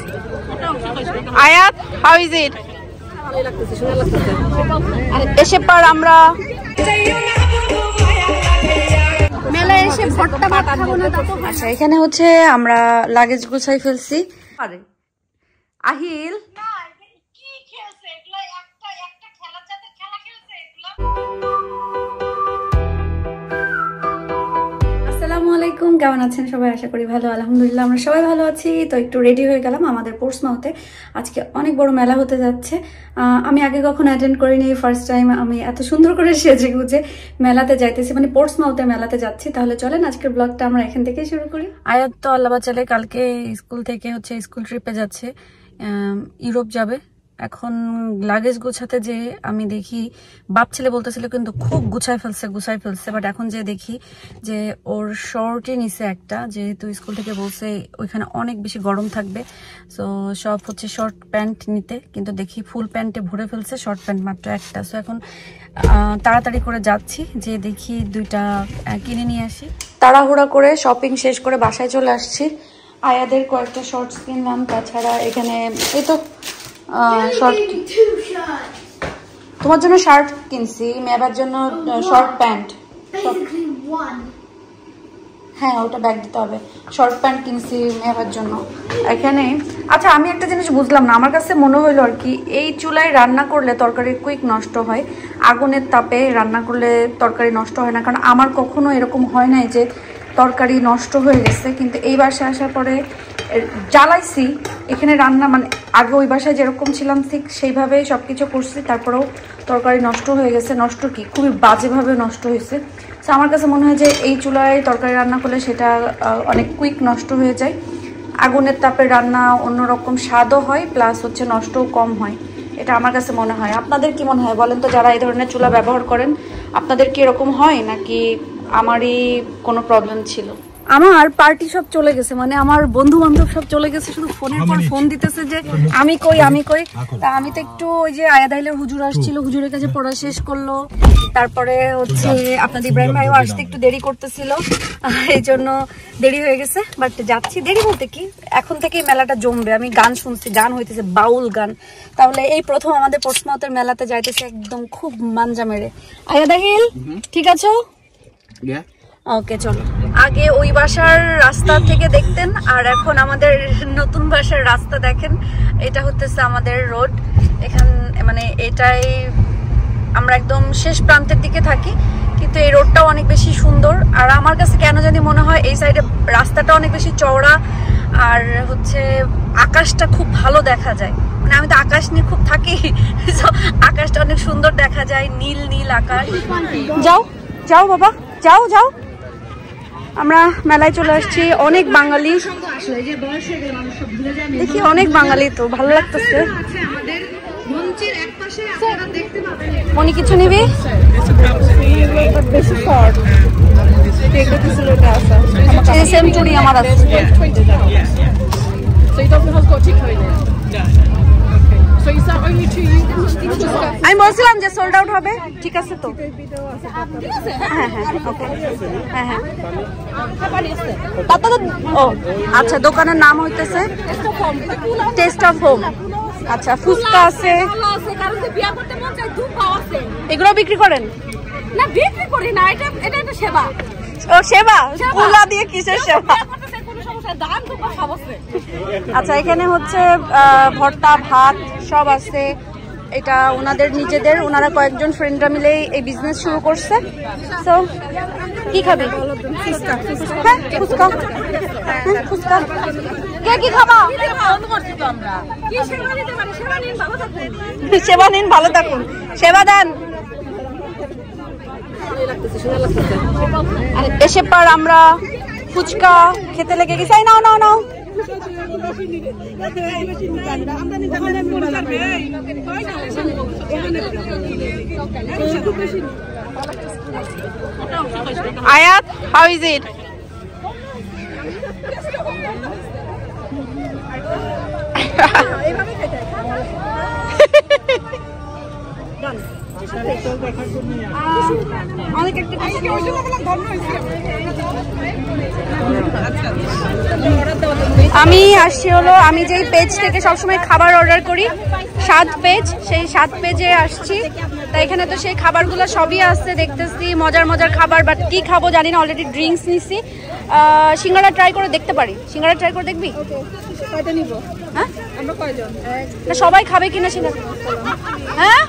আয়াত, how is it? এসে পর আমরা মেলায় এসে ভর্তা ভাত খাবো না? আচ্ছা, এখানে হচ্ছে আমরা লাগেজ গুছাই ফেলছি। আরে আহিল, আসসালামু আলাইকুম, কেমন আছেন সবাই? আশা করি ভালো। আলহামদুলিল্লাহ আমরা সবাই ভালো আছি। তো একটু রেডি হয়ে গেলাম আমাদের পোর্টসমাউথে। আজকে অনেক বড় মেলা হতে যাচ্ছে। আমি আগে কখনো অ্যাটেন্ড করিনি, ফার্স্ট টাইম আমি এত সুন্দর করে সেজে গুজে মেলাতে যাইতেছি, মানে পোর্টসমাউথে মেলাতে যাচ্ছি। তাহলে চলেন আজকের ব্লগটা আমরা এখান থেকেই শুরু করি। আয়াত তো আল্লাহ বাঁচালে কালকে স্কুল থেকে হচ্ছে স্কুল ট্রিপে যাচ্ছে, ইউরোপ যাবে। এখন লাগেজ গুছাতে যে আমি দেখি বাপ ছেলে বলতেছিল কিন্তু খুব গুছাই ফেলছে, বাট এখন যে দেখি যে ওর শর্টই নিছে একটা, যেহেতু স্কুল থেকে বলছে ওইখানে অনেক বেশি গরম থাকবে, সো সব হচ্ছে শর্ট প্যান্ট নিতে, কিন্তু দেখি ফুল প্যান্টে ভরে ফেলছে, শর্ট প্যান্ট মাত্র একটা। সো এখন তাড়াতাড়ি করে যাচ্ছি, যে দেখি দুইটা কিনে নিয়ে আসি। তাড়াহুড়া করে শপিং শেষ করে বাসায় চলে আসছি। আয়াদের কয়েকটা শর্টস কিনলাম, তাছাড়া এখানে এই তো শর্ট, তোমার জন্য শার্ট কিনছি, মেয়েবার জন্য শর্ট প্যান্ট। হ্যাঁ, ওটা ব্যাগ দিতে হবে। শর্ট প্যান্ট কিনছি মেয়েবার জন্য এখানে। আচ্ছা, আমি একটা জিনিস বুঝলাম না, আমার কাছে মনে হইলো আর কি, এই চুলায় রান্না করলে তরকারি কুইক নষ্ট হয়, আগুনের তাপে রান্না করলে তরকারি নষ্ট হয় না। কারণ আমার কখনো এরকম হয় নাই যে তরকারি নষ্ট হয়ে গেছে, কিন্তু এই বাসায় আসার পরে জ্বালাইছি এখানে রান্না, মানে আগে ওই বাসায় যেরকম ছিলাম ঠিক সেইভাবেই সব কিছু করছি, তারপরেও তরকারি নষ্ট হয়ে গেছে। নষ্ট কি, খুবই বাজেভাবে নষ্ট হয়েছে। তো আমার কাছে মনে হয় যে এই চুলায় তরকারি রান্না করলে সেটা অনেক কুইক নষ্ট হয়ে যায়। আগুনের তাপে রান্না অন্যরকম স্বাদও হয়, প্লাস হচ্ছে নষ্টও কম হয়, এটা আমার কাছে মনে হয়। আপনাদের কি মনে হয় বলেন তো, যারা এই ধরনের চুলা ব্যবহার করেন, আপনাদের কি এরকম হয় নাকি আমারই কোনো প্রবলেম ছিল? আমার পার্টি সব চলে গেছে, মানে আমার বন্ধু বান্ধব সব চলে গেছে, শুধু ফোনের পর ফোন দিতেছে যে আমি কই। তা আমি তো একটু ওই যে আয়াদাইলের হুজুর আসছিল, হুজুরের কাছে পড়া শেষ করলো, তারপরে হচ্ছে আপনাদের ইব্রাহিম ভাইও আসতে একটু দেরি করতেছিল, এই জন্য দেরি হয়ে গেছে। বাট যাচ্ছি, দেরি বলতে কি, এখন থেকেই মেলাটা জমবে। আমি গান শুনছি, গান হইতেছে বাউল গান। তাহলে এই প্রথম আমাদের পোর্টসমাউথের মেলাতে যাইতেছে একদম খুব মানজা মেরে। আয়াদাইল ঠিক আছো? ওকে, চলো। আগে ওই বাসার রাস্তা থেকে দেখতেন, আর এখন আমাদের নতুন বাসার রাস্তা দেখেন। এটা হতেছে আমাদের রোড, এখান মানে এটাই আমরা একদম শেষ প্রান্তের দিকে থাকি, কিন্তু এই রোডটাও অনেক বেশি সুন্দর। আর আমার কাছে কেন জানি মনে হয় এই সাইডে রাস্তাটা অনেক বেশি চওড়া, আর হচ্ছে আকাশটা খুব ভালো দেখা যায়। মানে আমি তো আকাশ নিয়ে খুব থাকি, আকাশটা অনেক সুন্দর দেখা যায়, নীল নীল আকাশ। যাও যাও বাবা, যাও যাও। আমরা মেলায় চলে আসছি, অনেক বাঙালি দেখি, অনেক বাঙালি, তো ভালো লাগতেছে। মনি কিছু নিবি? সেম চুড়ি আমার আছে। আমি বলছিলাম যে সোল্ড আউট হবে, ঠিক আছে তো? হ্যাঁ হ্যাঁ ওকে, হ্যাঁ হ্যাঁ। ও আচ্ছা, দোকানের নাম হইতেছে টেস্ট অফ হোম। আচ্ছা, ফুচকা আছে, এগুলো বিক্রি করেন? না, বিক্রি করি না, এটা একটা সেবা। ও সেবা, কুলা দিয়ে কিসের সেবা? আচ্ছা, এখানে হচ্ছে ভর্তা ভাত সব আছে, এটা ওনাদের নিজেদের, ওনারা কয়েকজন ফ্রেন্ডরা মিলে এই বিজনেস শুরু করছে। তো কি খাবি? হ্যাঁ ফুচকা, হ্যাঁ ফুচকা। কে কি খাবা? সেবা নিন, ভালো থাকুন, সেবা দেন। এসে পর আমরা ফুচকা খেতে লেগে গেছি। নাও নাও নাও। আয়াত, হাউ ইজ ইট? অনেক একটা আমি আসছি হলো আমি যেই পেজ থেকে সবসময় খাবার অর্ডার করি 7 পেজ, সেই 7 পেজে আসছি। তাই এখানে তো সেই খাবারগুলো সবই আসছে, দেখতেছি মজার মজার খাবার, বাট কি খাবো জানি না। অলরেডি ড্রিঙ্কস নিছি। সিঙ্গাড়া ট্রাই করে দেখতে পারি। সিঙ্গাড়া ট্রাই করে দেখবি? হ্যাঁ না সবাই খাবে কিনা সিঙ্গাড়া? হ্যাঁ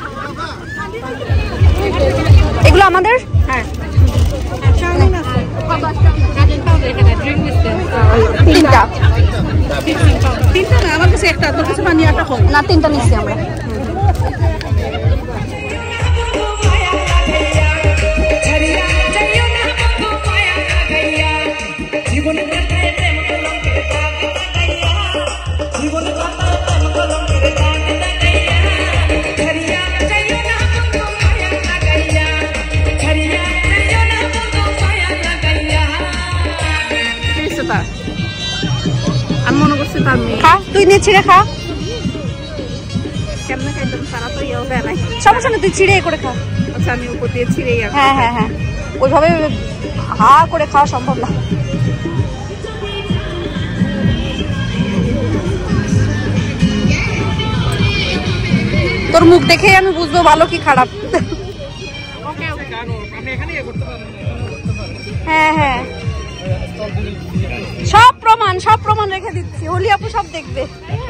এগুলো আমাদের। হ্যাঁ তিনটা না, আমার কাছে একটা, তোর কাছে বানিয়ে একটা হোক না। তিনটা নিচ্ছি আমরা। আমি মনে করছি তার মেয়ে। খা, তুই নিয়ে ছিঁড়ে খা। কেমনে খাইতাম? সারা তো ইয়েও দেয় নাই। সমস্যা না, তুই ছিঁড়ে করে খা। আচ্ছা আমি উপর দিয়ে ছিঁড়েই। হ্যাঁ হ্যাঁ হ্যাঁ, ওইভাবে হা করে খাওয়া সম্ভব না। তোর মুখ দেখেই আমি বুঝবো ভালো কি খারাপ। হ্যাঁ হ্যাঁ, সব প্রমাণ রেখে দিচ্ছি। হলি আপু সব দেখবে।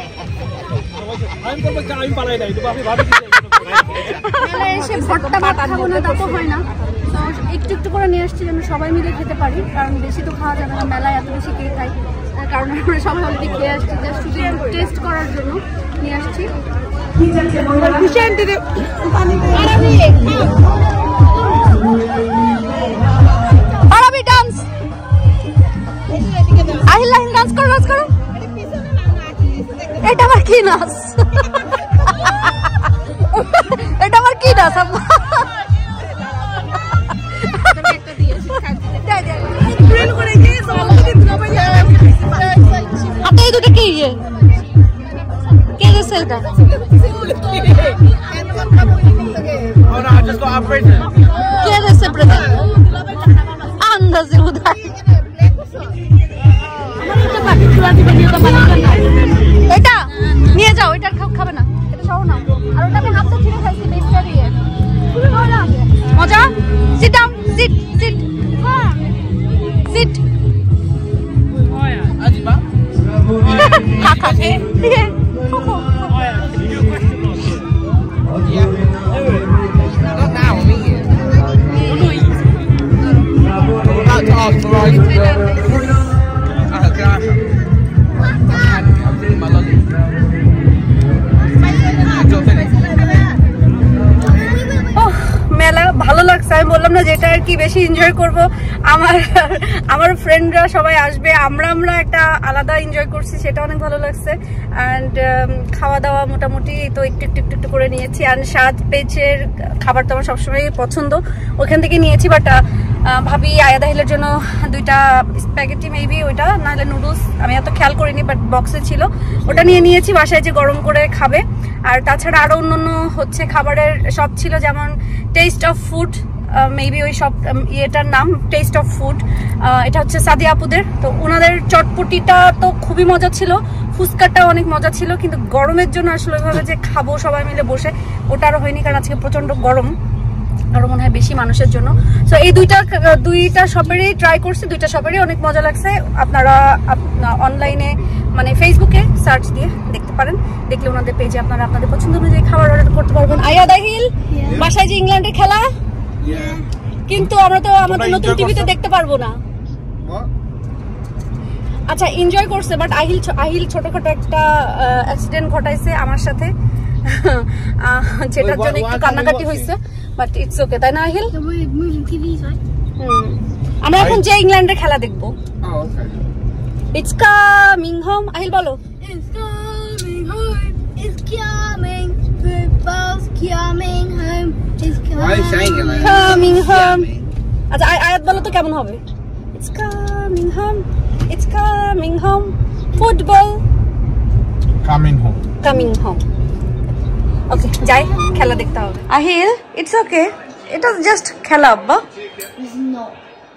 এসে ভট্টা ভাত খাবো না তা তো হয় না, তো একটু একটু করে নিয়ে আসছি যেন সবাই মিলে খেতে পারি, কারণ বেশি তো খাওয়া যাবে না। মেলায় এত বেশি কে খাই, কারণ আমরা সবাই অলরেডি খেয়ে আসছি, জাস্ট শুধু টেস্ট করার জন্য নিয়ে আসছি। ডান্স আহিল আহিল ডান্স করো, ডান্স করো। এটা আবার কি নাচ? এটা আবার কি নাচ? এই দুটো কি কে দিচ্ছে এটা? কে দিচ্ছে প্রেজেন্ট? আন্দাজে উদাই। এটা নিয়ে যাও, এটা খাবে না, এটা সহ না। আর ওটা আমি হাতটা ছিঁড়ে খাইছি বেশটা দিয়ে। মজা। Sit down, sit sit sit. মেলা ভালো লাগছে। আমি বললাম না যেটা আর কি বেশি এনজয় করব, আমার ফ্রেন্ডরা সবাই আসবে, আমরা একটা আলাদা এনজয় করছি, সেটা অনেক ভালো লাগছে। অ্যান্ড খাওয়া দাওয়া মোটামুটি তো একটু করে নিয়েছি। অ্যান্ড 7 পেজের খাবার তো আমার সবসময় পছন্দ, ওখান থেকে নিয়েছি। বাট ভাবি আয়াদাহিলের জন্য 2টা স্প্যাগেটি মেবি, ওইটা নাহলে নুডলস, আমি এত খেয়াল করিনি, বাট বক্সে ছিল, ওটা নিয়েছি বাসায় যে গরম করে খাবে। আর তাছাড়া আরো অন্যান্য হচ্ছে খাবারের সব ছিল, যেমন টেস্ট অফ ফুড, মেবি ওই সব ইয়েটার নাম টেস্ট অফ ফুড। এটা হচ্ছে সাদিয়া আপুদের, তো ওনাদের চটপটিটা তো খুবই মজা ছিল, ফুচকাটাও অনেক মজা ছিল, কিন্তু গরমের জন্য আসলে ওইভাবে যে খাবো সবাই মিলে বসে ওটা আরও হয়নি, কারণ আজকে প্রচন্ড গরম, আরো মনে হয় বেশি মানুষের জন্য। তো এই দুইটা শপেরই ট্রাই করছি, 2টা শপেরই অনেক মজা লাগছে। আপনারা অনলাইনে মানে ফেসবুকে সার্চ দিয়ে দেখতে পারেন, দেখলে ওনাদের পেজে আপনারা আপনাদের পছন্দ অনুযায়ী খাবার অর্ডার করতে পারবেন। আয়াদাহিল বাসায় যে ইংল্যান্ডের খেলা, কিন্তু আমরা তো আমাদের নতুন টিভিতে দেখতে পারবো না। আচ্ছা এনজয় করছে, বাট আহিল ছোটখাটো একটা অ্যাক্সিডেন্ট ঘটাইছে আমার সাথে, যেটার জন্য একটু কান্নাকাটি হয়েছে, বাট ইটস ওকে, তাই না আহিল? আমরা এখন যে ইংল্যান্ডের খেলা দেখবো। It's coming home. আহিল বলো। It's coming home. It's coming. Football's coming home. It's coming. Why are you saying it like that? Coming home. আচ্ছা আয়াত বলো তো কেমন হবে? It's coming home. It's coming home. Football. Coming home. Coming home. ওকে যাই, খেলা দেখতে হবে। আহিল, ইটস ওকে, এটা জাস্ট খেলা আব্বা। No.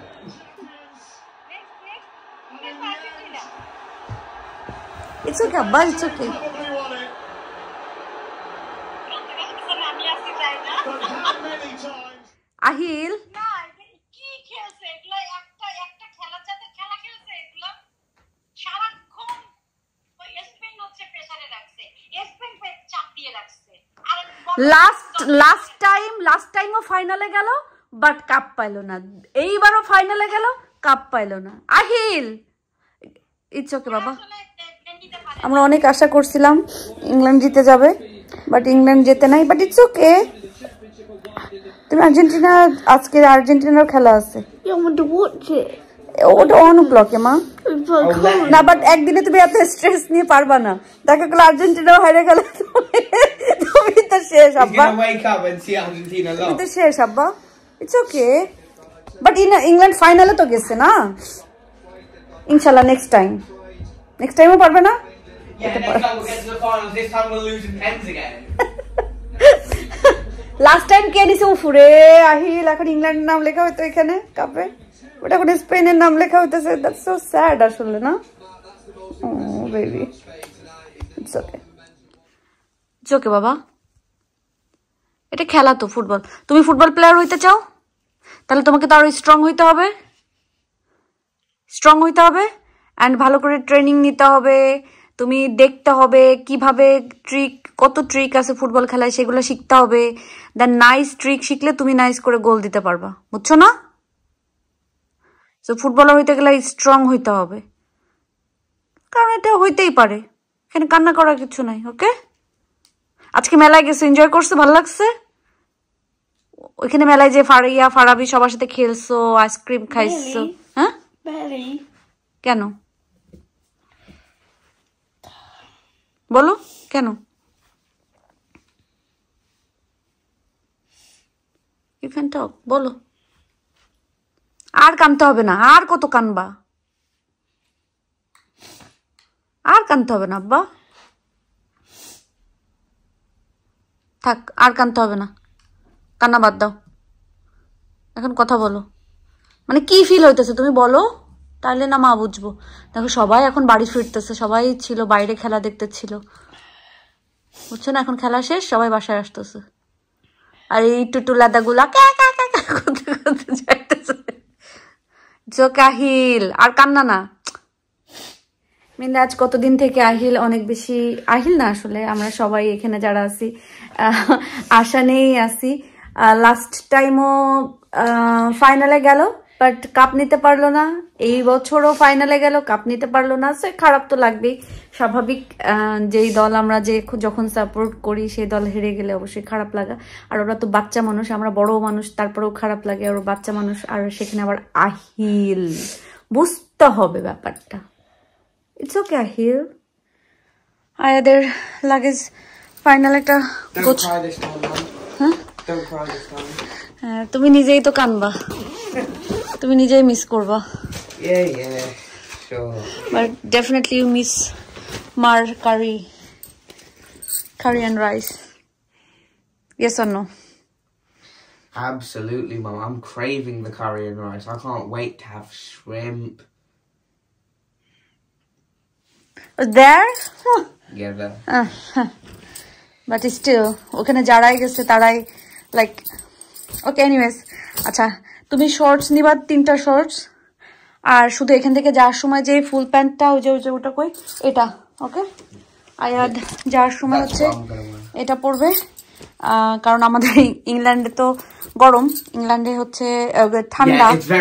ইটস ওকে আব্বা, ইটস ওকে। আহিল লাস্ট টাইমও ফাইনালে গেল বাট কাপ পাইলো না, এইবারও ফাইনালে গেল কাপ পাইলো না। আহিল ইটস ওকে বাবা, আমরা অনেক আশা করছিলাম ইংল্যান্ড জিতে যাবে বাট ইংল্যান্ড জেতে নাই, বাট ইটস ওকে। তুমি আর্জেন্টিনা, আজকে আর্জেন্টিনার খেলা আছে, I want to watch it. ওটা অন ব্লকে মা না, বাট একদিনে তুমি এত স্ট্রেস নিয়ে পারবা না। দেখা গেল আর্জেন্টিনাও হেরে গেল, তুমি তো শেষ আব্বা, তুমি তো শেষ আব্বা। ইটস ওকে, বাট ইংল্যান্ড ফাইনালে তো গেছে না, ইনশাল্লাহ নেক্সট টাইমও পারবে না। লাস্ট টাইম কে নিছে উফুরে আহিল, এখন ইংল্যান্ডের নাম লেখা হয়তো এখানে কাপে, ওটা এখন স্পেনের নাম লেখা হইতেছে। দ্যাটস সো স্যাড আসলে না। Oh baby, it's okay, it's okay বাবা, এটা খেলা তো, ফুটবল। তুমি ফুটবল প্লেয়ার হইতে চাও তাহলে তোমাকে তো আরো স্ট্রং হইতে হবে অ্যান্ড ভালো করে ট্রেনিং নিতে হবে। তুমি দেখতে হবে কিভাবে কত ট্রিক আছে ফুটবল খেলায়, সেগুলো শিখতে হবে। দেন নাইস ট্রিক শিখলে তুমি নাইস করে গোল দিতে পারবা, বুঝছো না? তো ফুটবলার হইতে গেলে স্ট্রং হইতে হবে, কারণ এটা হইতেই পারে, এখানে কান্না করার কিছু নাই। ওকে, আজকে মেলায় গেছো, এনজয় করছো, ভালো লাগছে? ওইখানে মেলায় যে ফারাবি সবার সাথে খেলছো, আইসক্রিম খাইছো? হ্যাঁ, কেন বলো, কেন? ইউ ক্যান টক, বলো। আর কানতে হবে না, আর কত কানবা, আর কানতে হবে না আব্বা, থাক, আর কানতে হবে না, কান্না বাদ দাও, এখন কথা বলো। মানে কি ফিল হইতেছে তুমি বলো, তাহলে না মা বুঝবো। দেখো সবাই এখন বাড়ি ফিরতেছে, সবাই ছিল বাইরে খেলা দেখতে ছিল, বুঝছো না? এখন খেলা শেষ, সবাই বাসায় আসতেছে, আর এই টুটুলাদা গুলা যাইতেছে। আহিল আর কান্না না, আজ কতদিন থেকে আহিল অনেক বেশি, আহিল না আসলে আমরা সবাই এখানে যারা আছি আশা নেই আছি। লাস্ট টাইমও ফাইনালে গেল বাট কাপ নিতে পারলো না, এই বছরও ফাইনালে গেল কাপ নিতে পারলো না, সে খারাপ তো লাগবেই, স্বাভাবিক। যেই দল আমরা যখন সাপোর্ট করি সেই দল হেরে গেলে অবশ্যই খারাপ লাগা, আর ওরা তো বাচ্চা মানুষ, আমরা বড় মানুষ, তারপরেও খারাপ লাগে, ওরা বাচ্চা মানুষ, আর সেখানে আবার আহিল, বুঝতে হবে ব্যাপারটা। ইটস ওকে আহিল, আয়াদের লাগেজ ফাইনাল একটা হ্যাঁ, তুমি নিজেই তো কানবা, তুমি নিজেই মিস করবা। But definitely you miss Mar curry and rice. Yes or no? Absolutely, Mum. I'm craving the curry and rice. I can't wait to have shrimp. There? Yeah, there. But still, ওখানে যারাই গেছে তারাই like okay. Anyways, আচ্ছা তুমি shorts নিবা, 3টা shorts, আর শুধু এখান থেকে যাওয়ার সময় যে ফুল প্যান্টটা ওই যে ওটা কই এটা, ওকে? আয়াদ যাওয়ার সময় হচ্ছে এটা পরবে, কারণ আমাদের ইংল্যান্ডে তো গরম, ইংল্যান্ডে হচ্ছে ঠান্ডা,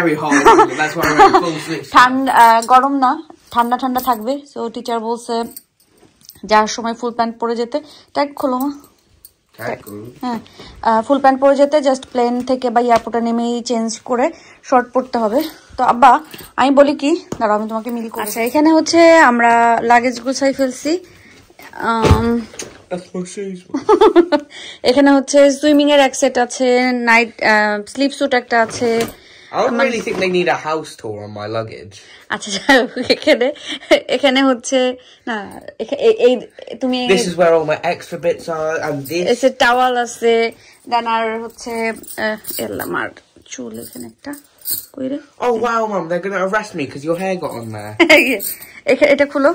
গরম না, ঠান্ডা ঠান্ডা থাকবে। সো টিচার বলছে যাওয়ার সময় ফুল প্যান্ট পরে যেতে। ট্যাগ খোলো মা। হ্যাঁ, ফুল প্যান্ট পরে যেতে, জাস্ট প্লেন থেকে বা এয়ারপোর্টে নেমেই চেঞ্জ করে শর্ট পরতে হবে। তো আব্বা আমি বলি কি, দাঁড়াও আমি তোমাকে মিল করি। আচ্ছা, এখানে হচ্ছে আমরা লাগেজ গুছাই ফেলছি। এখানে হচ্ছে সুইমিং এর এক সেট আছে, নাইট স্লিপ স্যুট একটা আছে, I don't really think they need a house tour on my luggage. আচ্ছা এখানে হচ্ছে না এই তুমি This is where all my extra bits are and this. এসে টাওয়াল আছে দেন আর হচ্ছে আমার চুল এখানে একটা কই রে Oh wow, Mum, they're going to arrest me because your hair got on there. এটা খুলো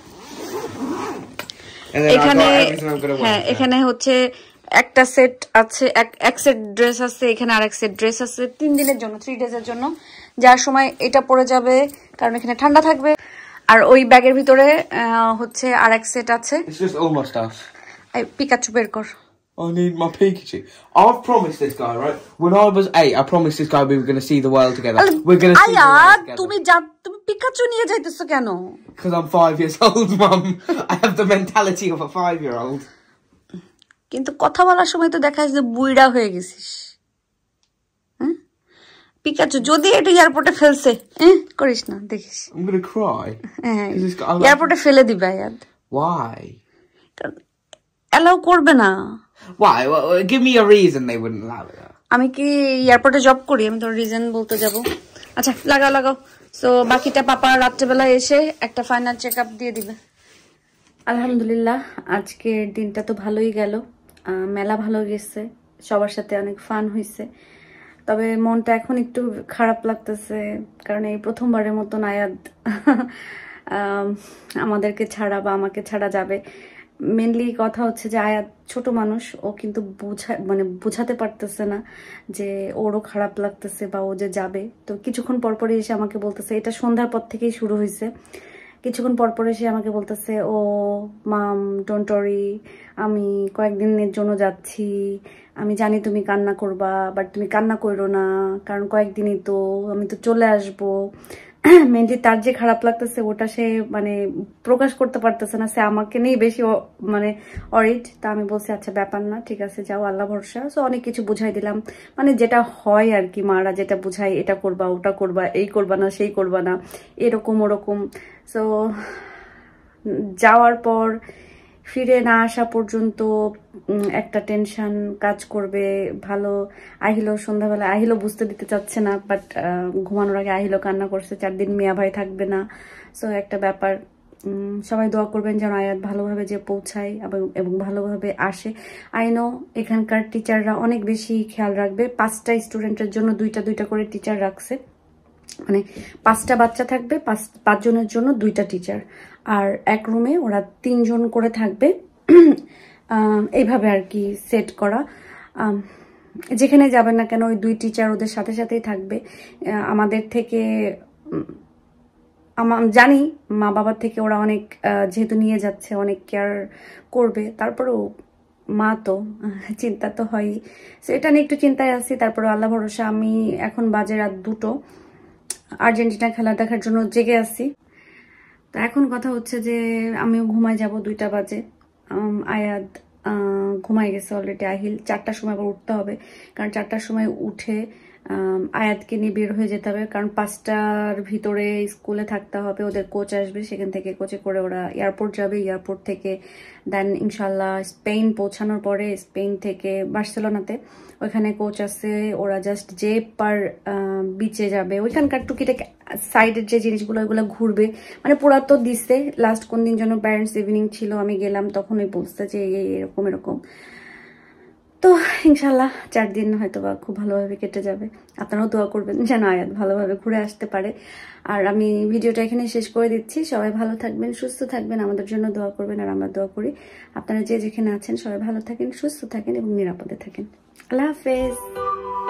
And then এখানে I got everything I'm going to wear. হ্যাঁ এখানে হচ্ছে একটা সেট আছে এক সেট ড্রেস আছে এখানে আরেক সেট ড্রেস আছে 3 দিনের জন্য 3 ডেজের জন্য যার সময় এটা পরে যাবে কারণ এখানে ঠান্ডা থাকবে আর ওই ব্যাগের ভিতরে হচ্ছে আরেক সেট আছে It's just all my stuff. এই পিকাচু বের কর I need my Pikachu. I've promised this guy, right? When I was 8, I promised this guy we were going to see the world together. We're going to see the world together. তুমি Pikachu নিয়ে যাইতেছো কেন Because I'm 5 years old, Mum. I have the mentality of a 5-year-old. কিন্তু কথা বলার সময় তো দেখা যায় যে বুইড়া হয়ে গেছিস হ্যাঁ পিকাচু যদি এটা এয়ারপোর্টে ফেলছে করিস না দেখিস I'm going to cry. হ্যাঁ এয়ারপোর্টে ফেলে দিবে আয়াদ Why? অ্যালাউ করবে না Why? Well, give me a reason they wouldn't allow it. আমি কি এয়ারপোর্টে জব করি আমি তোর রিজন বলতে যাব আচ্ছা লাগাও সো বাকিটা পাপা রাত্রেবেলা এসে একটা ফাইনাল চেকআপ দিয়ে দিবে আলহামদুলিল্লাহ আজকের দিনটা তো ভালোই গেল মেলা ভালো গেছে সবার সাথে অনেক ফান হয়েছে তবে মনটা এখন একটু খারাপ লাগতেছে কারণ এই প্রথমবারের মতন আয়াদ আমাদেরকে ছাড়া বা আমাকে ছাড়া যাবে মেনলি কথা হচ্ছে যে আয়াত ছোট মানুষ ও কিন্তু বোঝাতে পারতেছে না যে ওরও খারাপ লাগতেছে বা ও যে যাবে তো কিছুক্ষণ পরপরই এসে আমাকে বলতেছে এটা সন্ধ্যার পর থেকেই শুরু হয়েছে কিছুক্ষণ পরপর এসে আমাকে বলতেছে ও মাম ডোন্ট ওয়ারি আমি কয়েকদিনের জন্য যাচ্ছি আমি জানি তুমি কান্না করবা বাট তুমি কান্না করো না কারণ কয়েকদিনই তো আমি তো চলে আসবো মেনলি তার যে খারাপ লাগতেছে ওটা সে মানে প্রকাশ করতে পারতেছে না সে আমাকে নিয়ে বেশি মানে অরিড তা আমি বলছি আচ্ছা ব্যাপার না ঠিক আছে যাও আল্লাহ ভরসা সো অনেক কিছু বুঝাই দিলাম মানে যেটা হয় আর কি মারা যেটা বুঝাই এটা করবা ওটা করবা এই করবা না সেই করবা না এরকম ওরকম সো যাওয়ার পর ফিরে না আসা পর্যন্ত একটা টেনশন কাজ করবে ভালো আহিলো সন্ধ্যাবেলা আহিলো বুঝতে দিতে চাচ্ছে না বাট ঘুমানোর আগে আহিলো কান্না করছে 4 দিন মিয়া ভাই থাকবে না সো একটা ব্যাপার সবাই দোয়া করবেন যেন আয়াত ভালোভাবে যে পৌঁছায় এবং ভালোভাবে আসে আই নো এখানকার টিচাররা অনেক বেশি খেয়াল রাখবে 5টা স্টুডেন্টের জন্য 2টা করে টিচার রাখছে মানে 5টা বাচ্চা থাকবে 5 জনের জন্য 2টা টিচার আর এক রুমে ওরা 3 জন করে থাকবে এইভাবে আর কি সেট করা যেখানে যাবেন না কেন ওই 2 টিচার ওদের সাথে সাথেই থাকবে আমাদের থেকে জানি মা বাবার থেকে ওরা অনেক যেহেতু নিয়ে যাচ্ছে অনেক কেয়ার করবে তারপরেও মা তো চিন্তা তো হয়ই সো এটা নিয়ে একটু চিন্তায় আছি তারপরে আল্লাহ ভরসা আমি এখন বাজে রাত 2টো আর্জেন্টিনা খেলা দেখার জন্য জেগে আছি তো এখন কথা হচ্ছে যে আমিও ঘুমাই যাব 2টা বাজে আয়াত ঘুমাই গেছে অলরেডি আহিল 4টার সময় আবার উঠতে হবে কারণ 4টার সময় উঠে আয়াতকে নিয়ে বের হয়ে যেতে হবে কারণ 5টার ভিতরে স্কুলে থাকতে হবে ওদের কোচ আসবে সেখান থেকে কোচে করে ওরা এয়ারপোর্ট যাবে এয়ারপোর্ট থেকে দেন ইনশাল্লাহ স্পেন পৌঁছানোর পরে স্পেন থেকে বার্সেলোনাতে ওইখানে কোচ আছে ওরা জাস্ট যে পার বিচে যাবে ওইখানকার টুকিটাকে সাইডের যে জিনিসগুলো ওইগুলো ঘুরবে মানে পুরা তো দিচ্ছে লাস্ট কোন দিন যেন প্যারেন্টস ইভিনিং ছিল আমি গেলাম তখনই বলছে যে এরকম তো ইনশাল্লাহ 4 দিন হয়তো বা খুব ভালোভাবে কেটে যাবে আপনারাও দোয়া করবেন যেন আয়াত ভালোভাবে ঘুরে আসতে পারে আর আমি ভিডিওটা এখানে শেষ করে দিচ্ছি সবাই ভালো থাকবেন সুস্থ থাকবেন আমাদের জন্য দোয়া করবেন আর আমরা দোয়া করি আপনারা যে যেখানে আছেন সবাই ভালো থাকেন সুস্থ থাকেন এবং নিরাপদে থাকেন আল্লাহ হাফেজ